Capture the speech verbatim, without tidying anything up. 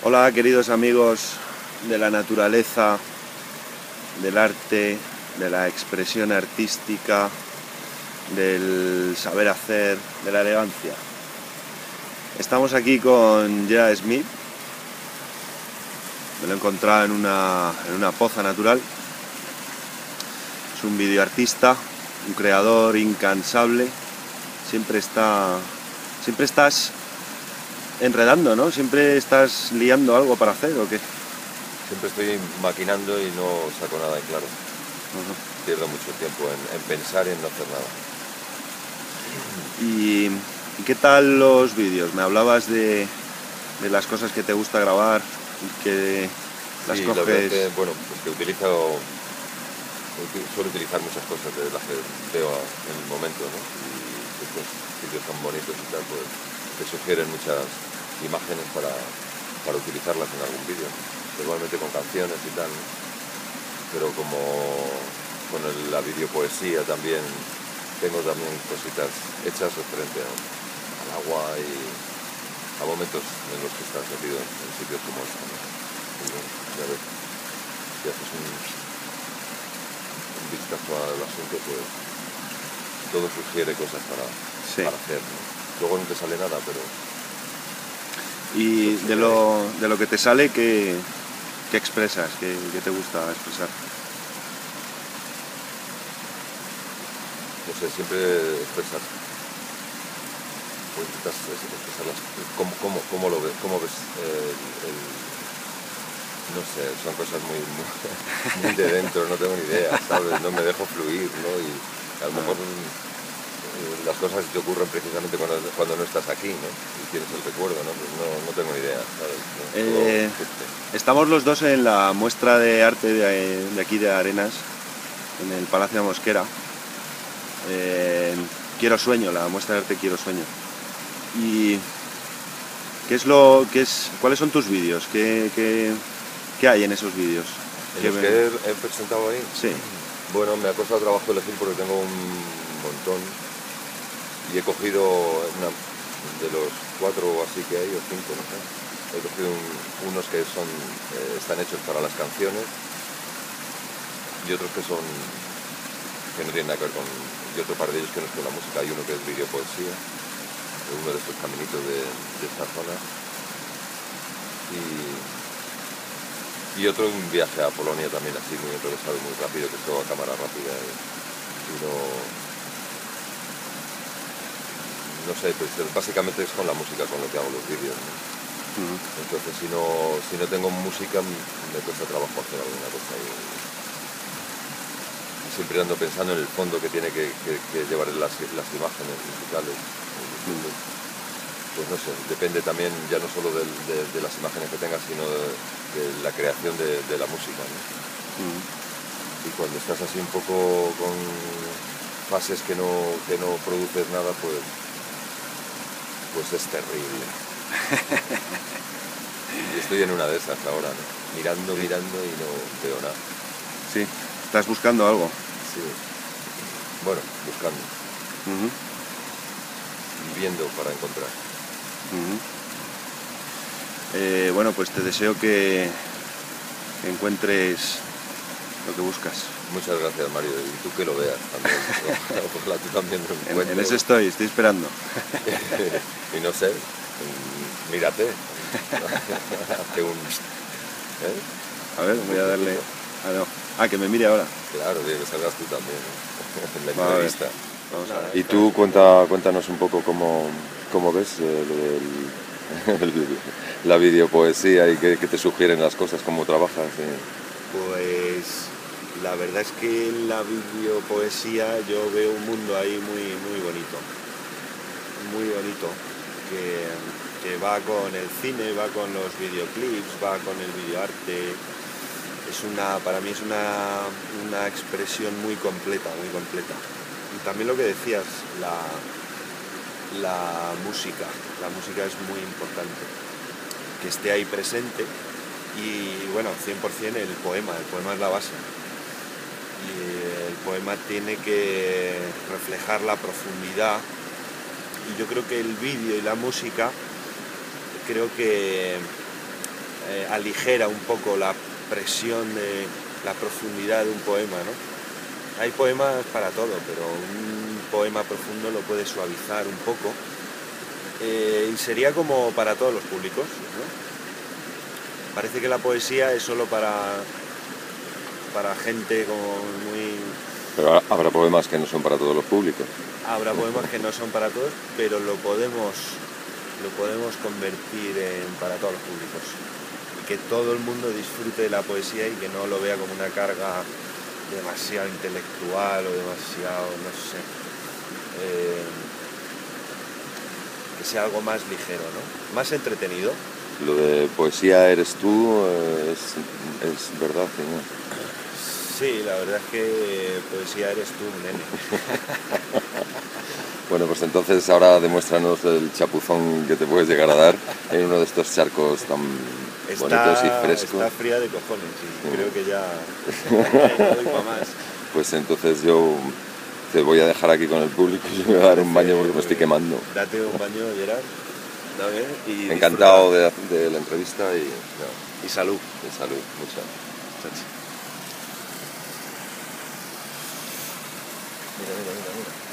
Hola queridos amigos de la naturaleza, del arte, de la expresión artística, del saber hacer, de la elegancia. Estamos aquí con Gerard Smith. Me lo he encontrado en una, en una poza natural. Es un videoartista, un creador incansable. Siempre está, siempre estás enredando, ¿no? Siempre estás liando algo para hacer, ¿o qué? Siempre estoy maquinando y no saco nada en claro. Uh-huh. Pierdo mucho tiempo en, en pensar y en no hacer nada. ¿Y, y qué tal los vídeos? Me hablabas de, de las cosas que te gusta grabar y que las sí, coges... la verdad que, bueno, pues que utilizo, suelo utilizar muchas cosas de las que veo en el momento, ¿no? Y estos sitios tan bonitos y tal, pues te sugieren muchas imágenes para, para utilizarlas en algún vídeo, ¿no? Igualmente con canciones y tal, ¿no? Pero como con el, la videopoesía también tengo también cositas hechas referente a, al agua y a momentos en los que estás metido en sitios como este, ¿no? Y bueno, ya ves, si haces un, un vistazo al asunto, pues todo sugiere cosas para, sí. para hacer, ¿no? Luego no te sale nada, pero... Y de lo, de lo que te sale, ¿qué, qué expresas? ¿Qué, ¿Qué te gusta expresar? No sé, siempre expresar. O intentas expresarlas. ¿Cómo, cómo, cómo lo ves? ¿Cómo ves el, el... No sé, son cosas muy, muy, muy de dentro, no tengo ni idea, ¿sabes? No me dejo fluir, ¿no? Y a lo mejor las cosas te ocurren precisamente cuando, cuando no estás aquí, ¿no? Y tienes el recuerdo, ¿no? Pues no, no tengo ni idea, ¿sabes? No, eh, estamos los dos en la muestra de arte de, de aquí de Arenas, en el Palacio de Mosquera. Eh, Quiero Sueño, la muestra de arte Quiero Sueño. Y ¿qué es lo, qué es, cuáles son tus vídeos? ¿Qué, qué, qué hay en esos vídeos? ¿En los que he, he presentado ahí? Sí. Bueno, me ha costado trabajo elegir porque tengo un montón y he cogido una, de los cuatro o así que hay, o cinco, no sé. He cogido un, unos que son eh, están hechos para las canciones y otros que son que no tienen nada que ver con, y otro par de ellos que no es con la música. Hay uno que es videopoesía, uno de estos caminitos de, de esta zona, y, y otro un viaje a Polonia también así muy improvisado, muy rápido, que es todo a cámara rápida y, y no, no sé, pues básicamente es con la música con lo que hago los vídeos, ¿no? Uh-huh. Entonces si no, si no tengo música me cuesta trabajo hacer alguna cosa y, siempre ando pensando en el fondo que tiene que, que, que llevar las, las imágenes musicales. Entonces, pues no sé, depende también ya no solo del, de, de las imágenes que tengas, sino de, de la creación de, de la música, ¿no? Mm. Y cuando estás así un poco con fases que no, que no produces nada, pues, pues es terrible. Y estoy en una de esas ahora, ¿no? Mirando, mirando y no veo nada. Sí, estás buscando algo. Sí, bueno, buscando, uh-huh. Viviendo para encontrar. Uh-huh. eh, bueno, pues te deseo que, que encuentres lo que buscas. Muchas gracias, Mario, y tú que lo veas también. Ojalá tú también lo encuentres. En, en eso estoy, estoy esperando. Y no sé, mírate, hazte un... ¿eh? A ver, voy a darle... Ah, no. Ah, que me mire ahora. Claro, tío, que salgas tú también, ¿eh? En la entrevista. Vamos a ver. Y tú cuenta, cuéntanos un poco cómo, cómo ves eh, el, el, la videopoesía y qué, qué te sugieren las cosas, cómo trabajas. Eh. Pues la verdad es que en la videopoesía yo veo un mundo ahí muy, muy bonito. Muy bonito. Que, que va con el cine, va con los videoclips, va con el videoarte. Es una, para mí es una, una expresión muy completa, muy completa. Y también lo que decías, la, la música, la música es muy importante, que esté ahí presente y bueno, cien por cien el poema, el poema es la base. Y el poema tiene que reflejar la profundidad y yo creo que el vídeo y la música creo que eh, aligera un poco la presión de la profundidad de un poema, ¿no? Hay poemas para todo, pero un poema profundo lo puede suavizar un poco, eh, y sería como para todos los públicos, ¿no? Parece que la poesía es solo para, para gente como muy... Pero habrá poemas que no son para todos los públicos. Habrá poemas que no son para todos, pero lo podemos, lo podemos convertir en para todos los públicos. Y que todo el mundo disfrute de la poesía y que no lo vea como una carga demasiado intelectual o demasiado, no sé, eh, que sea algo más ligero, ¿no? Más entretenido. Lo de poesía eres tú, eh, es, es verdad, ¿no? Sí, la verdad es que poesía eres tú, nene. Bueno, pues entonces ahora demuéstranos el chapuzón que te puedes llegar a dar en uno de estos charcos tan está, bonitos y frescos. Está fría de cojones y sí. Creo que ya no doy para más. Pues entonces yo te voy a dejar aquí con el público y me voy a dar un baño porque me estoy quemando. Date un baño, Gerard. Y encantado de, de la entrevista y, no, y salud. Y salud, mucha. Mira, mira, mira, mira.